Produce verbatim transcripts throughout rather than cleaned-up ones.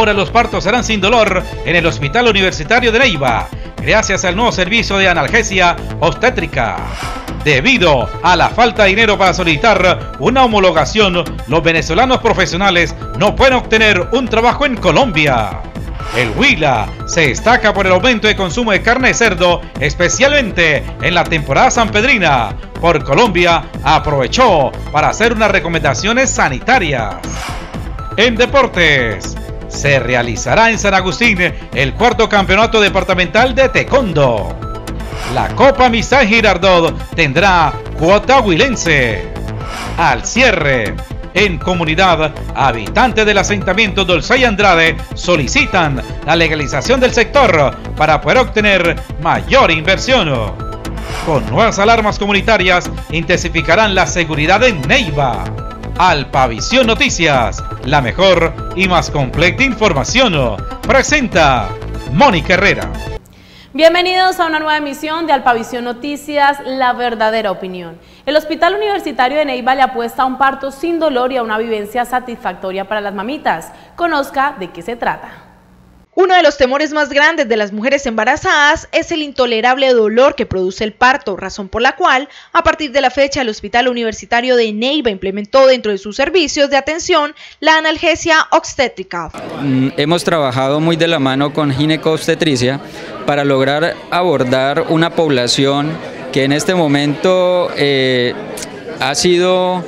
Ahora los partos serán sin dolor en el Hospital Universitario de Neiva, gracias al nuevo servicio de analgesia obstétrica. Debido a la falta de dinero para solicitar una homologación, los venezolanos profesionales no pueden obtener un trabajo en Colombia. El Huila se destaca por el aumento de consumo de carne de cerdo, especialmente en la temporada sanpedrina. Por Colombia aprovechó para hacer unas recomendaciones sanitarias. En deportes, se realizará en San Agustín el cuarto campeonato departamental de taekwondo. La Copa Misael Girardot tendrá cuota huilense. Al cierre, en comunidad, habitantes del asentamiento Dolzay Andrade solicitan la legalización del sector para poder obtener mayor inversión. Con nuevas alarmas comunitarias intensificarán la seguridad en Neiva. Alpavisión Noticias, la mejor y más completa información. Presenta Mónica Herrera. Bienvenidos a una nueva emisión de Alpavisión Noticias, la verdadera opinión. El Hospital Universitario de Neiva le apuesta a un parto sin dolor y a una vivencia satisfactoria para las mamitas. Conozca de qué se trata. Uno de los temores más grandes de las mujeres embarazadas es el intolerable dolor que produce el parto, razón por la cual, a partir de la fecha, el Hospital Universitario de Neiva implementó dentro de sus servicios de atención la analgesia obstétrica. Hemos trabajado muy de la mano con gineco-obstetricia para lograr abordar una población que en este momento eh, ha sido,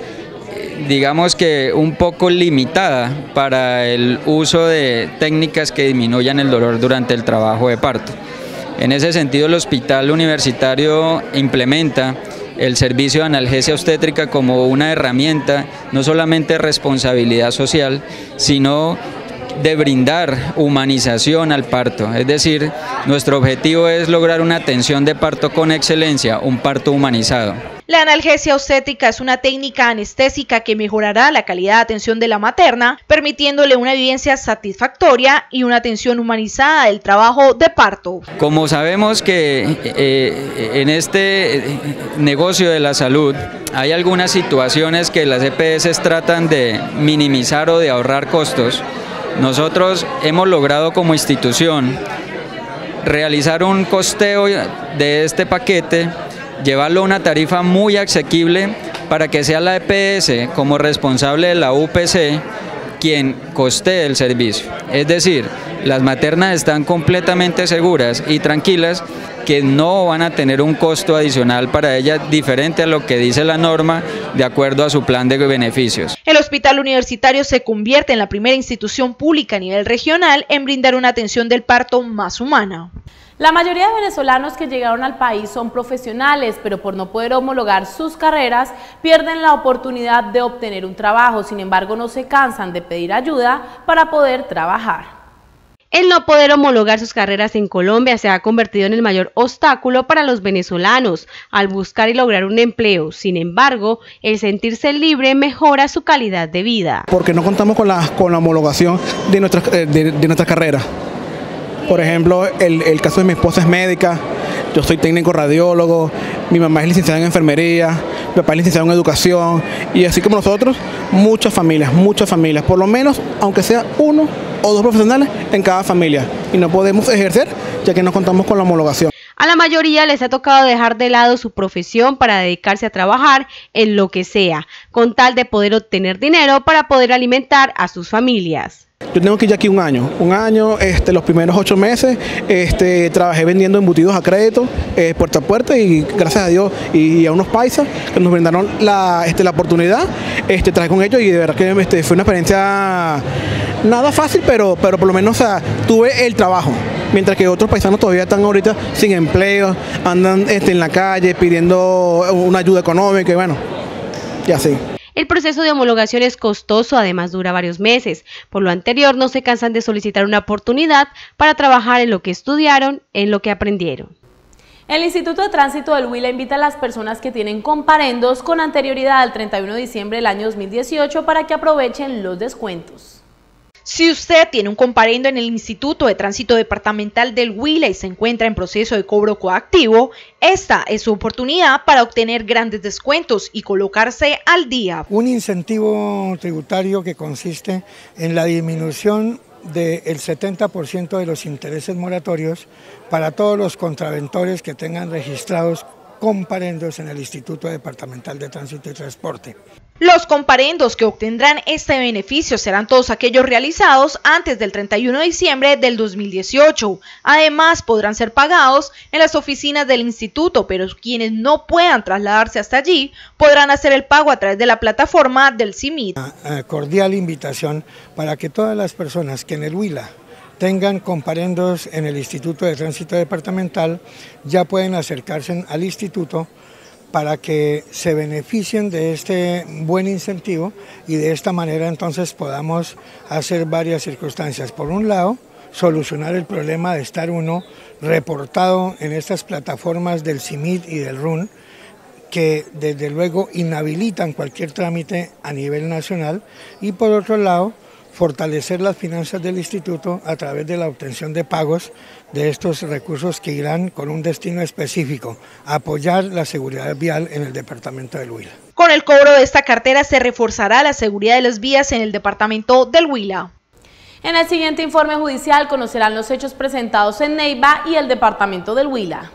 digamos que un poco limitada para el uso de técnicas que disminuyan el dolor durante el trabajo de parto. En ese sentido, el Hospital Universitario implementa el servicio de analgesia obstétrica como una herramienta no solamente de responsabilidad social, sino de brindar humanización al parto. Es decir, nuestro objetivo es lograr una atención de parto con excelencia, un parto humanizado. La analgesia obstétrica es una técnica anestésica que mejorará la calidad de atención de la materna, permitiéndole una vivencia satisfactoria y una atención humanizada del trabajo de parto. Como sabemos que eh, en este negocio de la salud hay algunas situaciones que las E P S tratan de minimizar o de ahorrar costos, nosotros hemos logrado como institución realizar un costeo de este paquete, llevarlo a una tarifa muy asequible para que sea la E P S como responsable de la U P C quien costee el servicio. Es decir, las maternas están completamente seguras y tranquilas que no van a tener un costo adicional para ellas diferente a lo que dice la norma de acuerdo a su plan de beneficios. El Hospital Universitario se convierte en la primera institución pública a nivel regional en brindar una atención del parto más humana. La mayoría de venezolanos que llegaron al país son profesionales, pero por no poder homologar sus carreras, pierden la oportunidad de obtener un trabajo. Sin embargo, no se cansan de pedir ayuda para poder trabajar. El no poder homologar sus carreras en Colombia se ha convertido en el mayor obstáculo para los venezolanos al buscar y lograr un empleo. Sin embargo, el sentirse libre mejora su calidad de vida. Porque no contamos con la, con la homologación de nuestras de, de nuestra carrera. Por ejemplo, el, el caso de mi esposa es médica, yo soy técnico radiólogo, mi mamá es licenciada en enfermería, mi papá es licenciado en educación, y así como nosotros, muchas familias, muchas familias, por lo menos, aunque sea uno o dos profesionales en cada familia, y no podemos ejercer ya que no contamos con la homologación. A la mayoría les ha tocado dejar de lado su profesión para dedicarse a trabajar en lo que sea, con tal de poder obtener dinero para poder alimentar a sus familias. Yo tengo que ir aquí un año, un año, este, los primeros ocho meses, este, trabajé vendiendo embutidos a crédito, eh, puerta a puerta, y gracias a Dios y, y a unos paisas que nos brindaron la, este, la oportunidad, este, trabajé con ellos y de verdad que este, fue una experiencia nada fácil, pero, pero por lo menos, o sea, tuve el trabajo, mientras que otros paisanos todavía están ahorita sin empleo, andan este, en la calle pidiendo una ayuda económica y bueno, y así. El proceso de homologación es costoso, además dura varios meses. Por lo anterior, no se cansan de solicitar una oportunidad para trabajar en lo que estudiaron, en lo que aprendieron. El Instituto de Tránsito del Huila invita a las personas que tienen comparendos con anterioridad al treinta y uno de diciembre del año dos mil dieciocho para que aprovechen los descuentos. Si usted tiene un comparendo en el Instituto de Tránsito Departamental del Huila y se encuentra en proceso de cobro coactivo, esta es su oportunidad para obtener grandes descuentos y colocarse al día. Un incentivo tributario que consiste en la disminución del setenta por ciento de los intereses moratorios para todos los contraventores que tengan registrados comparendos en el Instituto Departamental de Tránsito y Transporte. Los comparendos que obtendrán este beneficio serán todos aquellos realizados antes del treinta y uno de diciembre del dos mil dieciocho. Además, podrán ser pagados en las oficinas del instituto, pero quienes no puedan trasladarse hasta allí podrán hacer el pago a través de la plataforma del C I M I T. Una cordial invitación para que todas las personas que en el Huila tengan comparendos en el Instituto de Tránsito Departamental ya pueden acercarse al instituto para que se beneficien de este buen incentivo y de esta manera entonces podamos hacer varias circunstancias. Por un lado, solucionar el problema de estar uno reportado en estas plataformas del C I M I T y del R U N, que desde luego inhabilitan cualquier trámite a nivel nacional, y por otro lado, fortalecer las finanzas del instituto a través de la obtención de pagos de estos recursos que irán con un destino específico, apoyar la seguridad vial en el departamento del Huila. Con el cobro de esta cartera se reforzará la seguridad de las vías en el departamento del Huila. En el siguiente informe judicial conocerán los hechos presentados en Neiva y el departamento del Huila.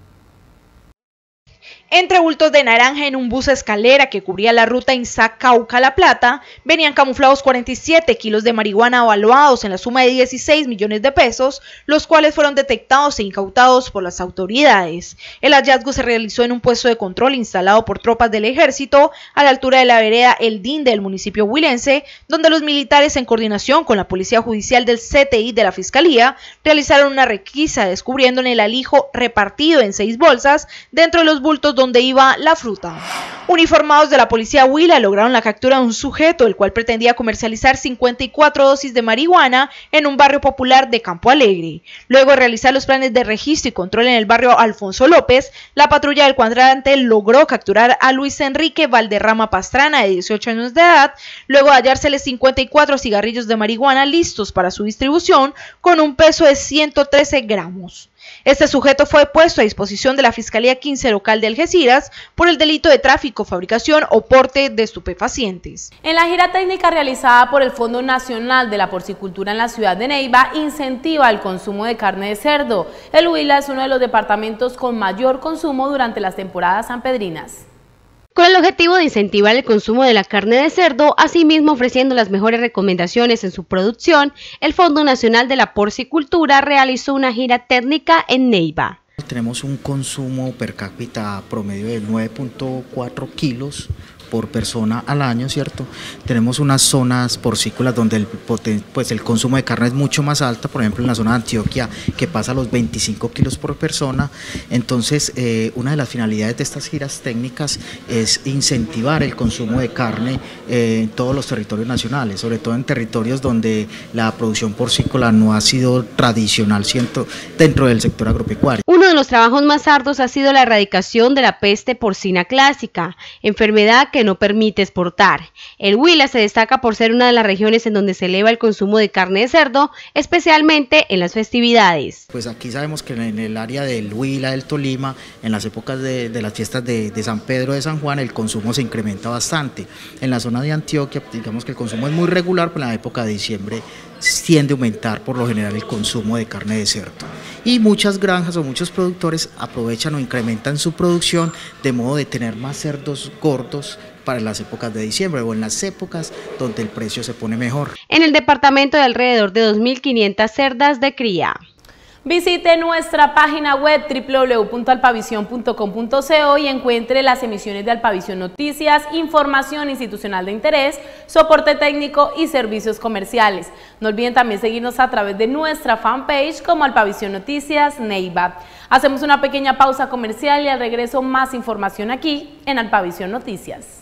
Entre bultos de naranja en un bus escalera que cubría la ruta Insac-Cauca-La Plata, venían camuflados cuarenta y siete kilos de marihuana evaluados en la suma de dieciséis millones de pesos, los cuales fueron detectados e incautados por las autoridades. El hallazgo se realizó en un puesto de control instalado por tropas del ejército a la altura de la vereda El Dinde del municipio huilense, donde los militares, en coordinación con la Policía Judicial del C T I de la Fiscalía, realizaron una requisa descubriendo en el alijo repartido en seis bolsas dentro de los bultos donde iba la fruta. Uniformados de la policía Huila lograron la captura de un sujeto, el cual pretendía comercializar cincuenta y cuatro dosis de marihuana en un barrio popular de Campo Alegre. Luego de realizar los planes de registro y control en el barrio Alfonso López, la patrulla del cuadrante logró capturar a Luis Enrique Valderrama Pastrana, de dieciocho años de edad, luego de hallárseles cincuenta y cuatro cigarrillos de marihuana listos para su distribución, con un peso de ciento trece gramos. Este sujeto fue puesto a disposición de la Fiscalía quince local de Algeciras por el delito de tráfico, fabricación o porte de estupefacientes. En la gira técnica realizada por el Fondo Nacional de la Porcicultura en la ciudad de Neiva, incentiva el consumo de carne de cerdo. El Huila es uno de los departamentos con mayor consumo durante las temporadas sanpedrinas. Con el objetivo de incentivar el consumo de la carne de cerdo, asimismo ofreciendo las mejores recomendaciones en su producción, el Fondo Nacional de la Porcicultura realizó una gira técnica en Neiva. Tenemos un consumo per cápita promedio de nueve punto cuatro kilos por persona al año, ¿cierto? Tenemos unas zonas porcícolas donde el, pues el consumo de carne es mucho más alta, por ejemplo en la zona de Antioquia, que pasa a los veinticinco kilos por persona. Entonces, eh, una de las finalidades de estas giras técnicas es incentivar el consumo de carne eh, en todos los territorios nacionales, sobre todo en territorios donde la producción porcícola no ha sido tradicional, ¿cierto?, dentro del sector agropecuario. Uno de los trabajos más arduos ha sido la erradicación de la peste porcina clásica, enfermedad que no permite exportar. El Huila se destaca por ser una de las regiones en donde se eleva el consumo de carne de cerdo, especialmente en las festividades. Pues aquí sabemos que en el área del Huila, del Tolima, en las épocas de, de las fiestas de, de San Pedro, de San Juan, el consumo se incrementa bastante. En la zona de Antioquia, digamos que el consumo es muy regular, pero en la época de diciembre tiende a aumentar por lo general el consumo de carne de cerdo. Y muchas granjas o muchos productores aprovechan o incrementan su producción de modo de tener más cerdos gordos para las épocas de diciembre o en las épocas donde el precio se pone mejor. En el departamento de alrededor de dos mil quinientas cerdas de cría. Visite nuestra página web doble u doble u doble u punto alpavisión punto com punto co y encuentre las emisiones de Alpavisión Noticias, información institucional de interés, soporte técnico y servicios comerciales. No olviden también seguirnos a través de nuestra fanpage como Alpavisión Noticias Neiva. Hacemos una pequeña pausa comercial y al regreso más información aquí en Alpavisión Noticias.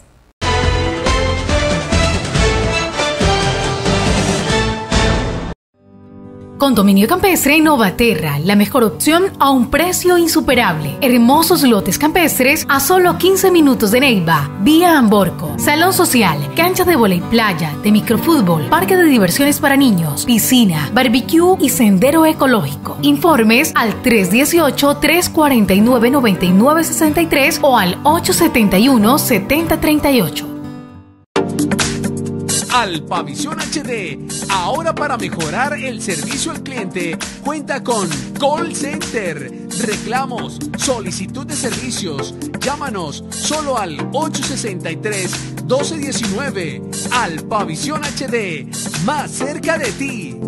Condominio Campestre Novaterra, la mejor opción a un precio insuperable. Hermosos lotes campestres a solo quince minutos de Neiva, vía Amborco. Salón social, cancha de vóley playa, de microfútbol, parque de diversiones para niños, piscina, barbecue y sendero ecológico. Informes al tres dieciocho, tres cuarenta y nueve, noventa y nueve sesenta y tres o al ocho setenta y uno, setenta treinta y ocho. Alpavisión H D, ahora para mejorar el servicio al cliente, cuenta con Call Center, reclamos, solicitud de servicios. Llámanos solo al ocho sesenta y tres, doce diecinueve. Alpavisión H D, más cerca de ti.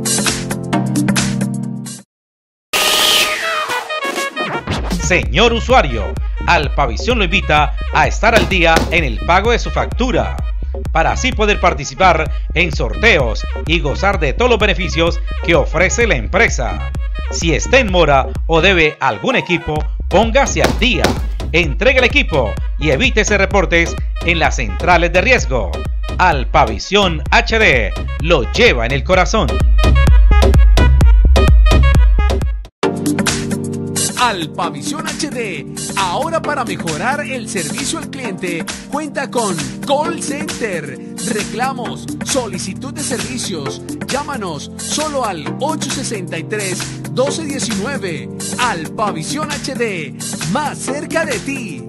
Señor usuario, Alpavisión lo invita a estar al día en el pago de su factura, para así poder participar en sorteos y gozar de todos los beneficios que ofrece la empresa. Si está en mora o debe algún equipo, póngase al día, entregue el equipo y evítese reportes en las centrales de riesgo. Alpavisión H D lo lleva en el corazón. Alpavisión H D, ahora para mejorar el servicio al cliente, cuenta con Call Center, reclamos, solicitud de servicios. Llámanos solo al ocho sesenta y tres, doce diecinueve. Alpavisión H D, más cerca de ti.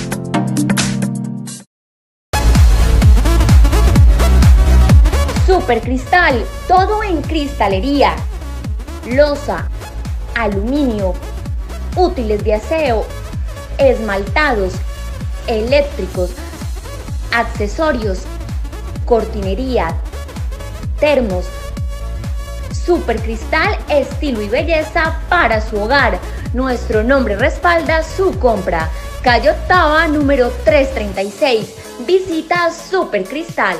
Super Cristal, todo en cristalería, loza, aluminio, útiles de aseo, esmaltados, eléctricos, accesorios, cortinería, termos. Super Cristal, estilo y belleza para su hogar. Nuestro nombre respalda su compra. Calle Octava, número trescientos treinta y seis. Visita Super Cristal.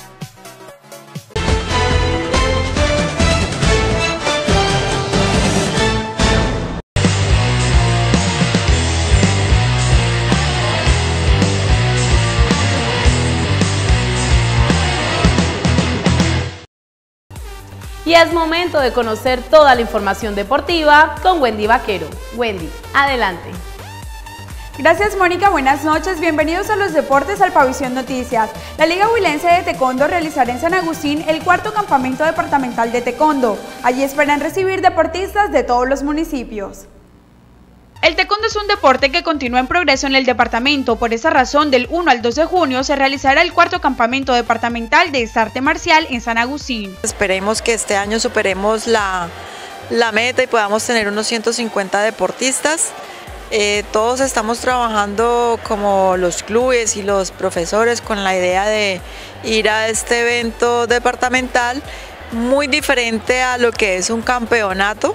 Y es momento de conocer toda la información deportiva con Wendy Vaquero. Wendy, adelante. Gracias, Mónica, buenas noches, bienvenidos a los deportes Alpavisión Noticias. La Liga Huilense de Taekwondo realizará en San Agustín el cuarto campamento departamental de taekwondo. Allí esperan recibir deportistas de todos los municipios. El taekwondo es un deporte que continúa en progreso en el departamento, por esa razón del uno al dos de junio se realizará el cuarto campamento departamental de esta arte marcial en San Agustín. Esperemos que este año superemos la, la meta y podamos tener unos ciento cincuenta deportistas. Eh, todos estamos trabajando como los clubes y los profesores con la idea de ir a este evento departamental muy diferente a lo que es un campeonato,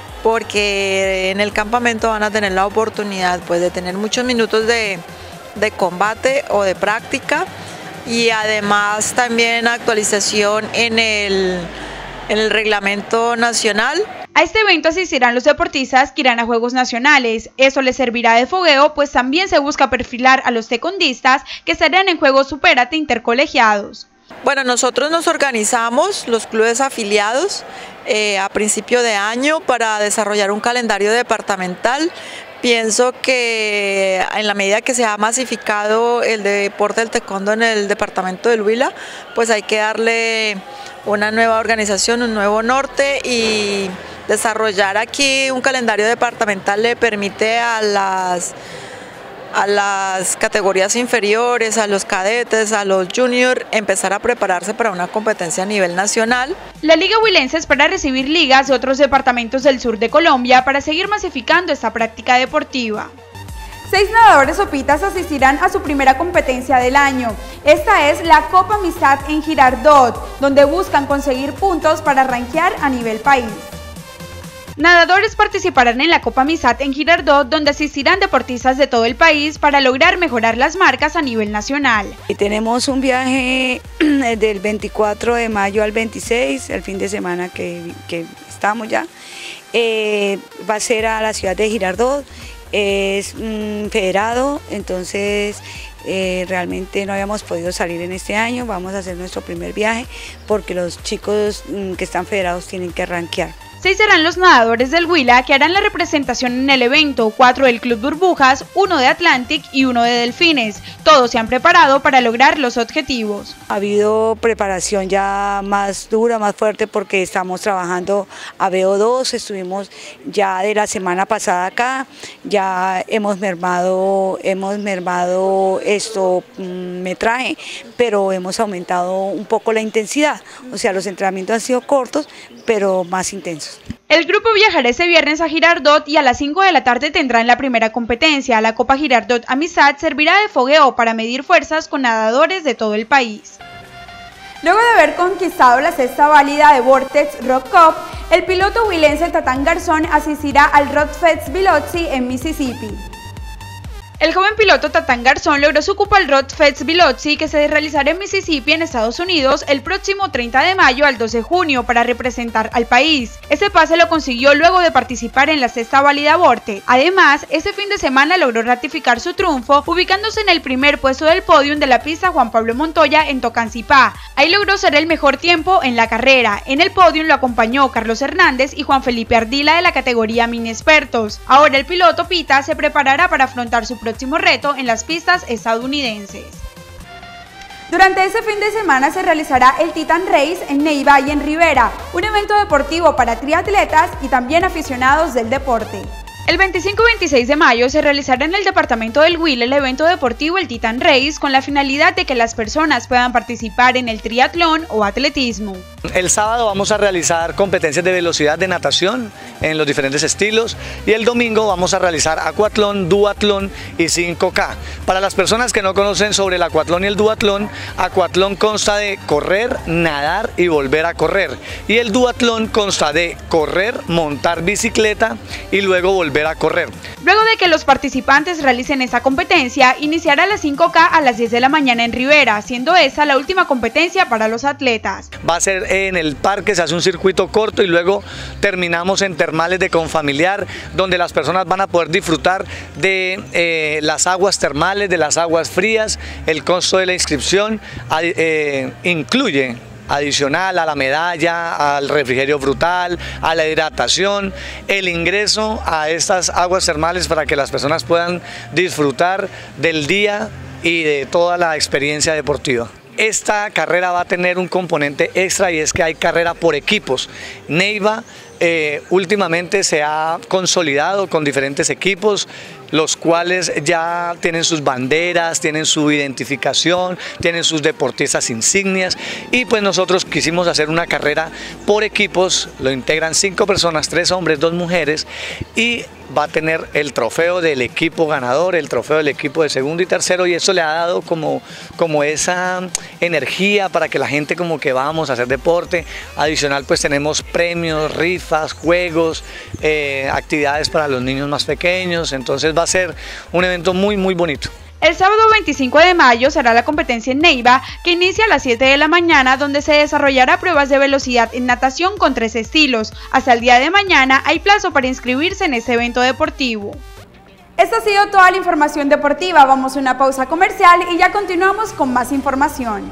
porque en el campamento van a tener la oportunidad pues, de tener muchos minutos de, de combate o de práctica y además también actualización en el, en el reglamento nacional. A este evento asistirán los deportistas que irán a Juegos Nacionales. Eso les servirá de fogueo, pues también se busca perfilar a los taekwondistas que estarán en Juegos Supérate intercolegiados. Bueno, nosotros nos organizamos, los clubes afiliados, eh, a principio de año para desarrollar un calendario departamental. Pienso que en la medida que se ha masificado el deporte del taekwondo en el departamento del Huila, pues hay que darle una nueva organización, un nuevo norte, y desarrollar aquí un calendario departamental le permite a las a las categorías inferiores, a los cadetes, a los juniors, empezar a prepararse para una competencia a nivel nacional. La Liga Huilense espera recibir ligas de otros departamentos del sur de Colombia para seguir masificando esta práctica deportiva. Seis nadadores opitas asistirán a su primera competencia del año. Esta es la Copa Amistad en Girardot, donde buscan conseguir puntos para rankear a nivel país. Nadadores participarán en la Copa Amistad en Girardot, donde asistirán deportistas de todo el país para lograr mejorar las marcas a nivel nacional. Y tenemos un viaje del veinticuatro de mayo al veintiséis, el fin de semana que, que estamos ya. Eh, va a ser a la ciudad de Girardot, es un federado, entonces eh, realmente no habíamos podido salir en este año. Vamos a hacer nuestro primer viaje porque los chicos mm, que están federados tienen que rankear. Seis serán los nadadores del Huila que harán la representación en el evento, cuatro del Club Burbujas, uno de Atlantic y uno de Delfines. Todos se han preparado para lograr los objetivos. Ha habido preparación ya más dura, más fuerte, porque estamos trabajando a B O dos, estuvimos ya de la semana pasada acá, ya hemos mermado, hemos mermado esto, metraje, pero hemos aumentado un poco la intensidad, o sea, los entrenamientos han sido cortos, pero más intensos. El grupo viajará ese viernes a Girardot y a las cinco de la tarde tendrán la primera competencia. La Copa Girardot Amistad servirá de fogueo para medir fuerzas con nadadores de todo el país. Luego de haber conquistado la sexta válida de Vortex Rock Cup, el piloto huilense Tatán Garzón asistirá al Road Fest Biloxi en Mississippi. El joven piloto Tatán Garzón logró su cupo al Road Fest Biloxi, que se realizará en Mississippi, en Estados Unidos, el próximo treinta de mayo al doce de junio para representar al país. Ese pase lo consiguió luego de participar en la sexta válida Vortex. Además, ese fin de semana logró ratificar su triunfo, ubicándose en el primer puesto del podium de la pista Juan Pablo Montoya en Tocancipá. Ahí logró ser el mejor tiempo en la carrera. En el podium lo acompañó Carlos Hernández y Juan Felipe Ardila de la categoría Mini Expertos. Ahora el piloto Pita se preparará para afrontar su próximo reto en las pistas estadounidenses. Durante este fin de semana se realizará el Titan Race en Neiva y en Rivera, un evento deportivo para triatletas y también aficionados del deporte. El veinticinco y veintiséis de mayo se realizará en el departamento del Huila el evento deportivo el Titan Race, con la finalidad de que las personas puedan participar en el triatlón o atletismo. El sábado vamos a realizar competencias de velocidad de natación en los diferentes estilos y el domingo vamos a realizar acuatlón, duatlón y cinco K. Para las personas que no conocen sobre el acuatlón y el duatlón, acuatlón consta de correr, nadar y volver a correr, y el duatlón consta de correr, montar bicicleta y luego volver a correr. Luego de que los participantes realicen esta competencia, iniciará las cinco K a las diez de la mañana en Rivera, siendo esa la última competencia para los atletas. Va a ser en el parque, se hace un circuito corto y luego terminamos en termales de Confamiliar, donde las personas van a poder disfrutar de eh, las aguas termales, de las aguas frías. El costo de la inscripción eh, incluye, adicional a la medalla, al refrigerio frutal, a la hidratación, el ingreso a estas aguas termales para que las personas puedan disfrutar del día y de toda la experiencia deportiva. Esta carrera va a tener un componente extra y es que hay carrera por equipos. Neiva eh, últimamente se ha consolidado con diferentes equipos, los cuales ya tienen sus banderas, tienen su identificación, tienen sus deportistas insignias, y pues nosotros quisimos hacer una carrera por equipos. Lo integran cinco personas, tres hombres, dos mujeres, y va a tener el trofeo del equipo ganador, el trofeo del equipo de segundo y tercero, y eso le ha dado como, como esa energía para que la gente como que vamos a hacer deporte. Adicional pues tenemos premios, rifas, juegos, eh, actividades para los niños más pequeños, entonces va a ser un evento muy muy bonito. El sábado veinticinco de mayo será la competencia en Neiva, que inicia a las siete de la mañana, donde se desarrollará pruebas de velocidad en natación con tres estilos. Hasta el día de mañana hay plazo para inscribirse en este evento deportivo. Esta ha sido toda la información deportiva. Vamos a una pausa comercial y ya continuamos con más información.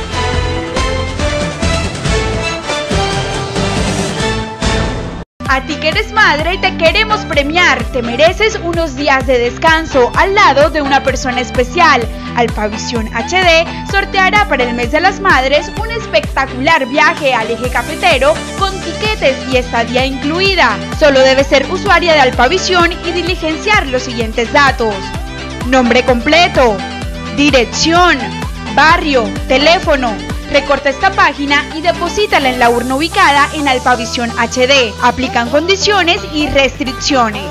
A ti que eres madre, te queremos premiar. Te mereces unos días de descanso al lado de una persona especial. Alpavisión H D sorteará para el mes de las madres un espectacular viaje al eje cafetero con tiquetes y estadía incluida. Solo debes ser usuaria de Alpavisión y diligenciar los siguientes datos: nombre completo, dirección, barrio, teléfono. Recorta esta página y deposítala en la urna ubicada en Alpavisión H D. Aplican condiciones y restricciones.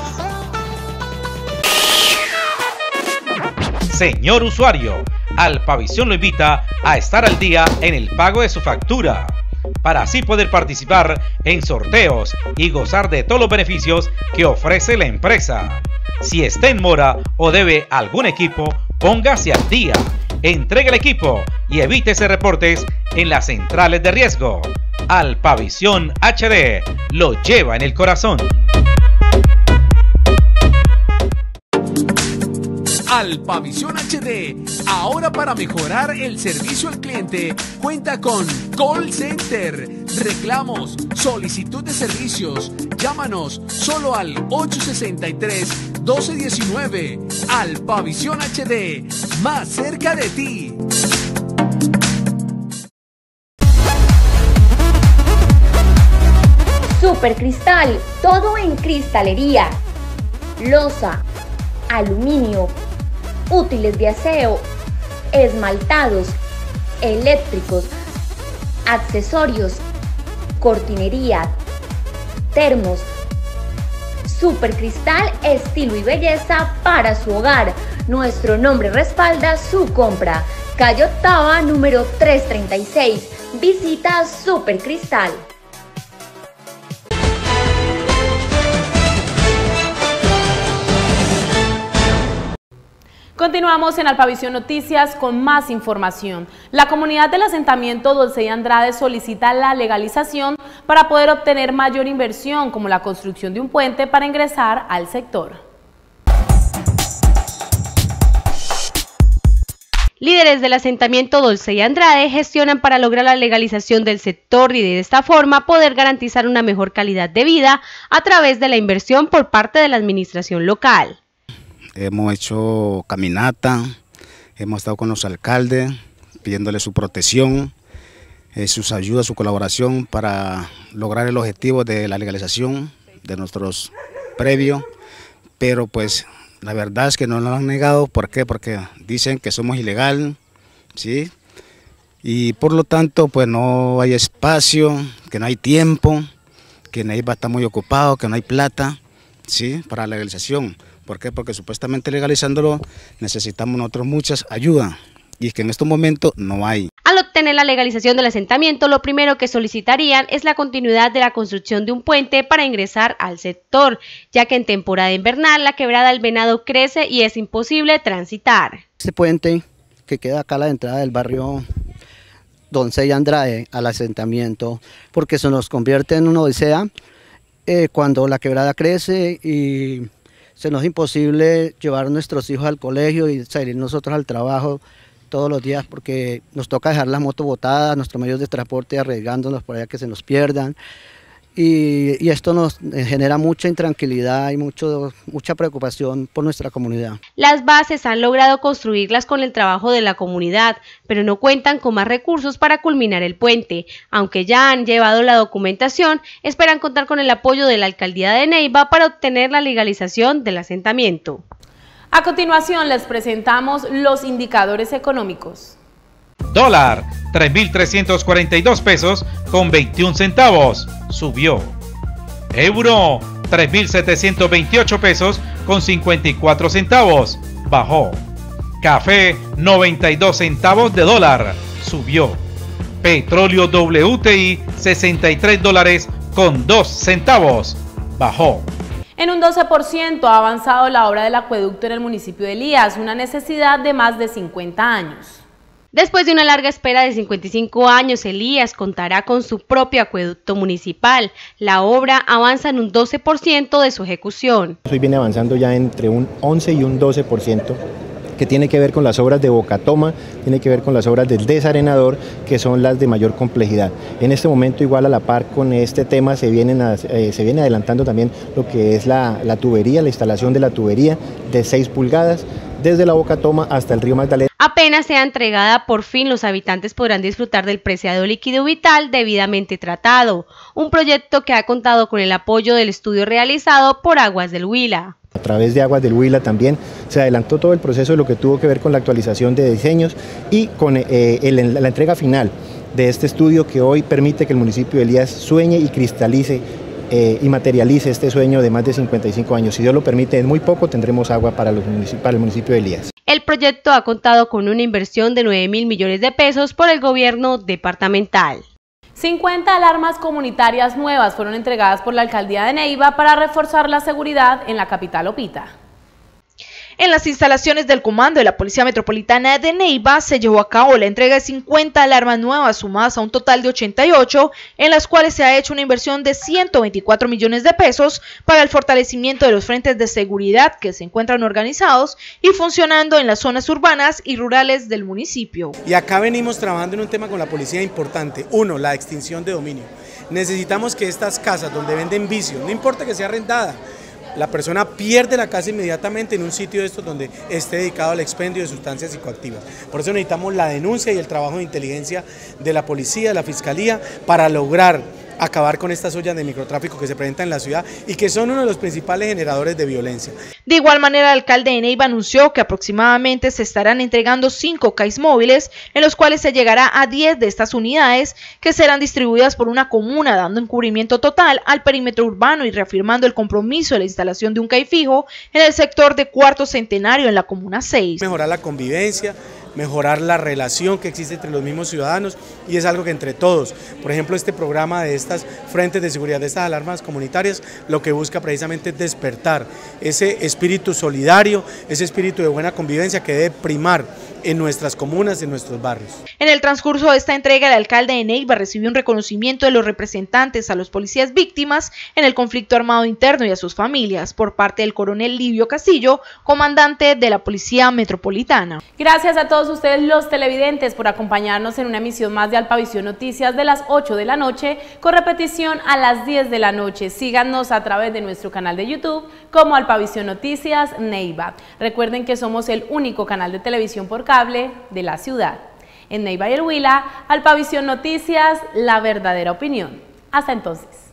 Señor usuario, Alpavisión lo invita a estar al día en el pago de su factura, para así poder participar en sorteos y gozar de todos los beneficios que ofrece la empresa. Si está en mora o debe algún equipo, póngase al día. Entregue el equipo y evítese reportes en las centrales de riesgo. Alpavisión H D lo lleva en el corazón. Alpavisión H D, ahora para mejorar el servicio al cliente, cuenta con Call Center. Reclamos, solicitud de servicios, llámanos solo al ocho sesenta y tres, doce diecinueve. Alpavisión H D, más cerca de ti. Super Cristal, todo en cristalería, loza, aluminio, útiles de aseo, esmaltados, eléctricos, accesorios, cortinería, termos. Super Cristal, estilo y belleza para su hogar. Nuestro nombre respalda su compra. Calle Octava, número trescientos treinta y seis. Visita Super Cristal. Continuamos en Alpavisión Noticias con más información. La comunidad del asentamiento Dolce y Andrade solicita la legalización para poder obtener mayor inversión, como la construcción de un puente para ingresar al sector. Líderes del asentamiento Dolce y Andrade gestionan para lograr la legalización del sector y de esta forma poder garantizar una mejor calidad de vida a través de la inversión por parte de la administración local. Hemos hecho caminata, hemos estado con los alcaldes pidiéndole su protección, eh, sus ayudas, su colaboración para lograr el objetivo de la legalización de nuestros previos, pero pues la verdad es que no lo han negado. ¿Por qué? Porque dicen que somos ilegal, ¿sí? Y por lo tanto pues no hay espacio, que no hay tiempo, que Neiva está muy ocupado, que no hay plata, ¿sí? Para la legalización. ¿Por qué? Porque supuestamente legalizándolo necesitamos nosotros muchas ayudas y es que en estos momentos no hay. Al obtener la legalización del asentamiento, lo primero que solicitarían es la continuidad de la construcción de un puente para ingresar al sector, ya que en temporada invernal la quebrada del Venado crece y es imposible transitar. Este puente que queda acá a la entrada del barrio Dolce y Andrade al asentamiento, porque se nos convierte en una odisea eh, cuando la quebrada crece y se nos es imposible llevar a nuestros hijos al colegio y salir nosotros al trabajo todos los días porque nos toca dejar las motos botadas, nuestros medios de transporte arriesgándonos por allá que se nos pierdan. Y, y esto nos genera mucha intranquilidad y mucho, mucha preocupación por nuestra comunidad. Las bases han logrado construirlas con el trabajo de la comunidad, pero no cuentan con más recursos para culminar el puente. Aunque ya han llevado la documentación, esperan contar con el apoyo de la alcaldía de Neiva para obtener la legalización del asentamiento. A continuación les presentamos los indicadores económicos. Dólar, tres mil trescientos cuarenta y dos pesos con veintiún centavos, subió. Euro, tres mil setecientos veintiocho pesos con cincuenta y cuatro centavos, bajó. Café, noventa y dos centavos de dólar, subió. Petróleo W T I, sesenta y tres dólares con dos centavos, bajó. En un doce por ciento ha avanzado la obra del acueducto en el municipio de Elías, una necesidad de más de cincuenta años. Después de una larga espera de cincuenta y cinco años, Elías contará con su propio acueducto municipal. La obra avanza en un doce por ciento de su ejecución. Hoy viene avanzando ya entre un once y un doce por ciento, que tiene que ver con las obras de Bocatoma, tiene que ver con las obras del desarenador, que son las de mayor complejidad. En este momento, igual a la par con este tema, se, vienen a, eh, se viene adelantando también lo que es la, la tubería, la instalación de la tubería de seis pulgadas, desde la Bocatoma hasta el río Magdalena. Apenas sea entregada, por fin los habitantes podrán disfrutar del preciado líquido vital debidamente tratado, un proyecto que ha contado con el apoyo del estudio realizado por Aguas del Huila. A través de Aguas del Huila también se adelantó todo el proceso de lo que tuvo que ver con la actualización de diseños y con eh, el, la entrega final de este estudio que hoy permite que el municipio de Elías sueñe y cristalice Eh, y materialice este sueño de más de cincuenta y cinco años. Si Dios lo permite, en muy poco tendremos agua para, los para el municipio de Elías. El proyecto ha contado con una inversión de nueve mil millones de pesos por el gobierno departamental. cincuenta alarmas comunitarias nuevas fueron entregadas por la alcaldía de Neiva para reforzar la seguridad en la capital opita. En las instalaciones del Comando de la Policía Metropolitana de Neiva se llevó a cabo la entrega de cincuenta alarmas nuevas sumadas a un total de ochenta y ocho, en las cuales se ha hecho una inversión de ciento veinticuatro millones de pesos para el fortalecimiento de los frentes de seguridad que se encuentran organizados y funcionando en las zonas urbanas y rurales del municipio. Y acá venimos trabajando en un tema con la policía importante. Uno, la extinción de dominio. Necesitamos que estas casas donde venden vicio, no importa que sea arrendada, la persona pierde la casa inmediatamente en un sitio de estos donde esté dedicado al expendio de sustancias psicoactivas. Por eso necesitamos la denuncia y el trabajo de inteligencia de la policía, de la fiscalía, para lograr acabar con estas ollas de microtráfico que se presentan en la ciudad y que son uno de los principales generadores de violencia. De igual manera, el alcalde de Neiva anunció que aproximadamente se estarán entregando cinco C A I S móviles, en los cuales se llegará a diez de estas unidades que serán distribuidas por una comuna, dando encubrimiento total al perímetro urbano y reafirmando el compromiso de la instalación de un C A I fijo en el sector de Cuarto Centenario en la Comuna seis. Mejorar la convivencia, mejorar la relación que existe entre los mismos ciudadanos, y es algo que entre todos, por ejemplo, este programa de estas frentes de seguridad, de estas alarmas comunitarias, lo que busca precisamente es despertar ese espíritu solidario, ese espíritu de buena convivencia que debe primar en nuestras comunas, en nuestros barrios. En el transcurso de esta entrega, el alcalde de Neiva recibió un reconocimiento de los representantes a los policías víctimas en el conflicto armado interno y a sus familias por parte del coronel Livio Castillo, comandante de la Policía Metropolitana. Gracias a todos ustedes los televidentes por acompañarnos en una emisión más de Alpavisión Noticias de las ocho de la noche, con repetición a las diez de la noche. Síganos a través de nuestro canal de YouTube como Alpavisión Noticias Neiva. Recuerden que somos el único canal de televisión por cable de la ciudad. En Neiva y el Huila, Alpavisión Noticias, la verdadera opinión. Hasta entonces.